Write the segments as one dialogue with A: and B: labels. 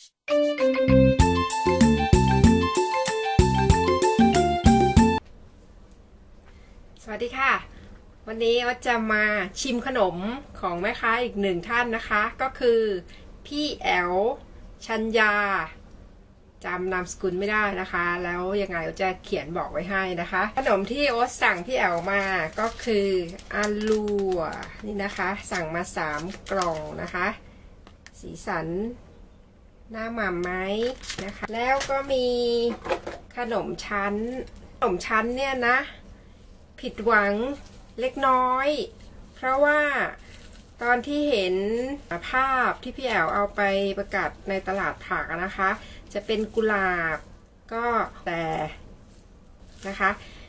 A: สวัสดีค่ะวันนี้เราจะมาชิมขนมของแม่ค้าอีกหนึ่งท่านนะคะก็คือพี่แอลชัญญาจำนามสกุลไม่ได้นะคะแล้วยังไงเราจะเขียนบอกไว้ให้นะคะขนมที่โอ๊ตสั่งพี่แอลมาก็คืออาลัวนี่นะคะสั่งมา3 กล่องนะคะสีสันหน้าหม่ำไหมนะคะแล้วก็มีขนมชั้นเนี่ยนะผิดหวังเล็กน้อยเพราะว่าตอนที่เห็นภาพที่พี่แอลเอาไปประกาศในตลาดผักนะคะจะเป็นกุหลาบก็แต่นะคะ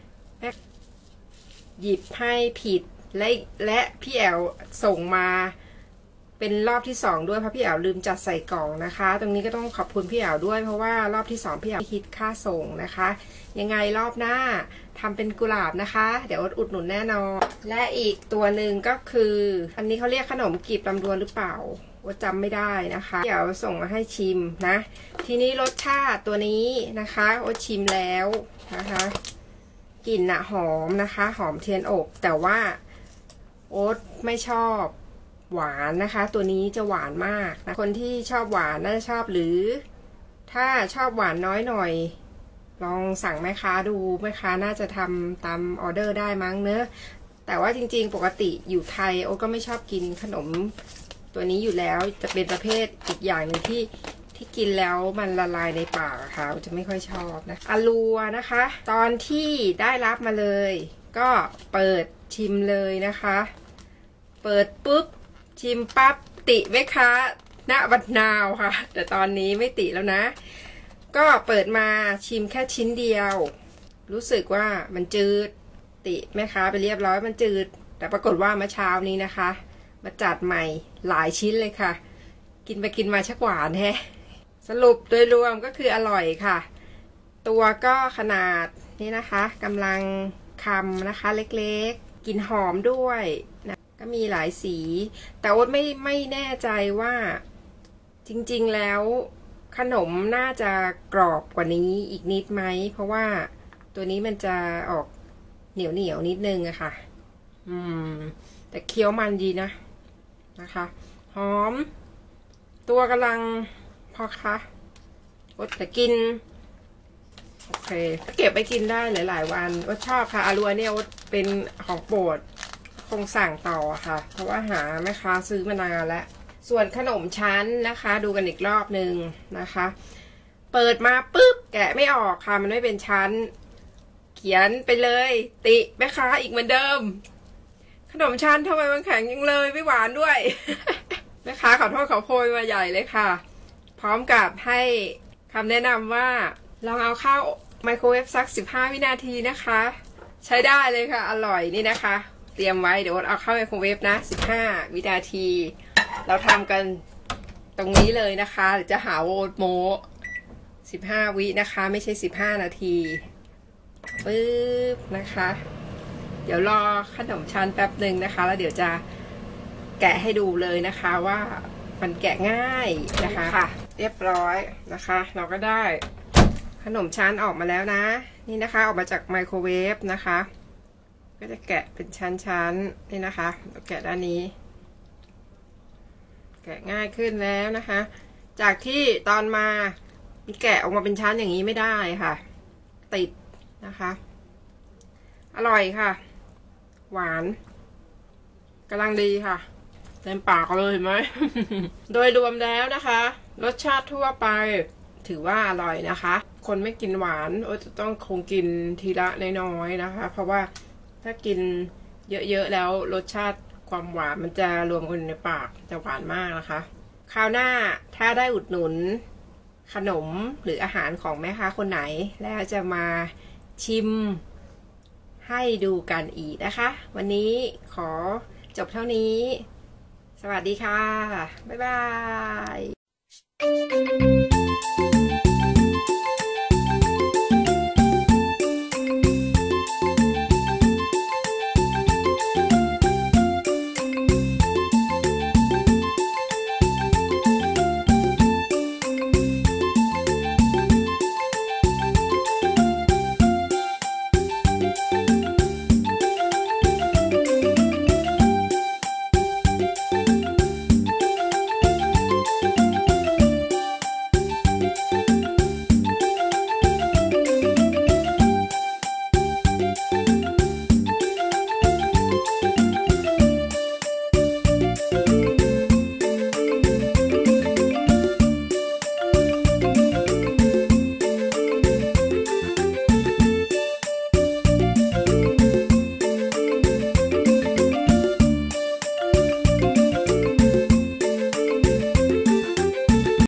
A: หยิบให้ผิดและพี่แอลส่งมาเป็นรอบที่2ด้วยเพราะพี่แอลลืมจัดใส่กล่องนะคะตรงนี้ก็ต้องขอบคุณพี่แอลด้วยเพราะว่ารอบที่2พี่แอลคิดค่าส่งนะคะยังไงรอบหน้าทำเป็นกุหลาบนะคะเดี๋ยวอุดหนุนแน่นอนและอีกตัวหนึ่งก็คืออันนี้เขาเรียกขนมกลีบลำดวนหรือเปล่าว่าจำไม่ได้นะคะเดี๋ยวส่งมาให้ชิมนะทีนี้รสชาติตัวนี้นะคะโอ๊ตชิมแล้วนะคะกลิ่นหอมนะคะหอมเทียนอบแต่ว่าโอ๊ตไม่ชอบหวานนะคะตัวนี้จะหวานมากนะคนที่ชอบหวานน่าจะชอบหรือถ้าชอบหวานน้อยหน่อยลองสั่งแม่ค้าดูแม่ค้าน่าจะทำตามออเดอร์ได้มั้งเนอะแต่ว่าจริงๆปกติอยู่ไทยโอ้ก็ไม่ชอบกินขนมตัวนี้อยู่แล้วจะเป็นประเภทอีกอย่างหนึ่งที่กินแล้วมันละลายในปากค่ะจะไม่ค่อยชอบนะอาลัวนะคะตอนที่ได้รับมาเลยก็เปิดชิมเลยนะคะเปิดปุ๊บชิมปั๊บติไหมคะณบัดนาวค่ะแต่ตอนนี้ไม่ติแล้วนะก็เปิดมาชิมแค่ชิ้นเดียวรู้สึกว่ามันจืดติแม่ค้าไปเรียบร้อยมันจืดแต่ปรากฏว่าเมื่อเช้านี้นะคะมาจัดใหม่หลายชิ้นเลยค่ะกินไปกินมาชักหวานแฮะสรุปโดยรวมก็คืออร่อยค่ะตัวก็ขนาดนี้นะคะกำลังคำนะคะเล็กๆกลิ่นหอมด้วยนะก็มีหลายสีแต่โอ๊ตไม่แน่ใจว่าจริงๆแล้วขนมน่าจะกรอบกว่านี้อีกนิดไหมเพราะว่าตัวนี้มันจะออกเหนียวนิดนึงอะค่ะแต่เคี้ยวมันดีนะคะหอมตัวกำลังพอคะอดแต่กินโอเคเก็บไปกินได้หลายๆวันอดชอบค่ะอาลัวเนี่ยอดเป็นของโปรดคงสั่งต่อค่ะเพราะว่าหาแม่ค้าซื้อมานานแล้วส่วนขนมชั้นนะคะดูกันอีกรอบหนึ่งนะคะเปิดมาปุ๊บแกะไม่ออกค่ะมันไม่เป็นชั้นเขียนไปเลยติแม่ค้าอีกเหมือนเดิมขนมชั้นทำไมมันแข็งยังเลยไม่หวานด้วย แม่ค้าขอโทษขอโพยมาใหญ่เลยค่ะพร้อมกับให้คำแนะนำว่าลองเอาเข้าไมโครเวฟสัก15 วินาทีนะคะใช้ได้เลยค่ะอร่อยนี่นะคะเตรียมไว้เดี๋ยวเอาเข้าไมโครเวฟนะ15 วินาทีเราทำกันตรงนี้เลยนะคะเดี๋ยวจะหาโวโม15 วินะคะไม่ใช่15 นาทีปึ๊บนะคะเดี๋ยวรอขนมชั้นแป๊บหนึ่งนะคะแล้วเดี๋ยวจะแกะให้ดูเลยนะคะว่ามันแกะง่ายนะคะค่ะเรียบร้อยนะคะเราก็ได้ขนมชั้นออกมาแล้วนะนี่นะคะออกมาจากไมโครเวฟนะคะก็จะแกะเป็นชั้นๆนี่นะคะแกะด้านนี้แกะง่ายขึ้นแล้วนะคะจากที่ตอนมาแกะออกมาเป็นชั้นอย่างนี้ไม่ได้ค่ะติดนะคะอร่อยค่ะหวานกำลังดีค่ะเต็มปากเลยเห็นไหม โดยรวมแล้วนะคะรสชาติทั่วไปถือว่าอร่อยนะคะคนไม่กินหวานโอ้จะต้องคงกินทีละน้อยๆนะคะเพราะว่าถ้ากินเยอะๆแล้วรสชาติความหวานมันจะรวมกันในปากจะหวานมากนะคะคราวหน้าถ้าได้อุดหนุนขนมหรืออาหารของแม่ค้าคนไหนแล้วจะมาชิมให้ดูกันอีกนะคะวันนี้ขอจบเท่านี้สวัสดีค่ะบ๊ายบาย